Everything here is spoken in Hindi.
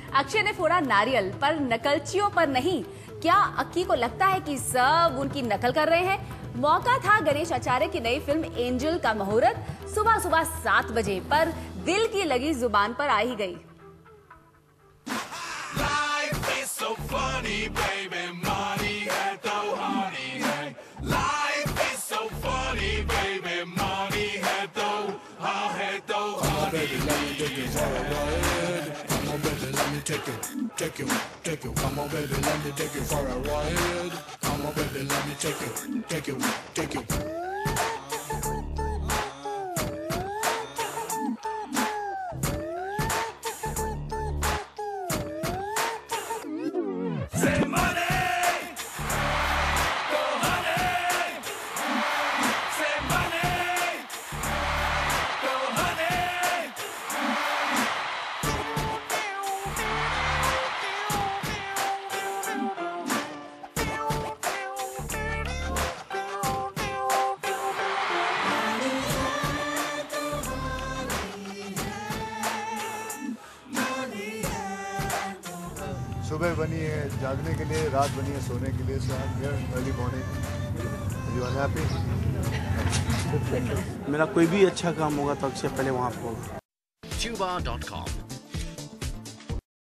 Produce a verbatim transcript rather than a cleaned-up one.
अक्षय ने फोड़ा नारियल, पर नकलचियों पर नहीं। क्या अक्की को लगता है कि सब उनकी नकल कर रहे हैं? मौका था गणेश आचार्य की नई फिल्म एंजल का मुहूर्त सुबह सुबह सात बजे, पर दिल की लगी जुबान पर आ ही गई। Take you, take you, take you, come on baby, let me take you for a ride. Come on baby, let me take you, take you, take you. Say money, go honey. Say money, go honey. सुबह बनी है जागने के लिए, रात बनी है सोने के लिए। Early morning, you are happy? मेरा कोई भी अच्छा काम होगा तो अक्षय पहले वहाँ पर होगा। Tuba dot com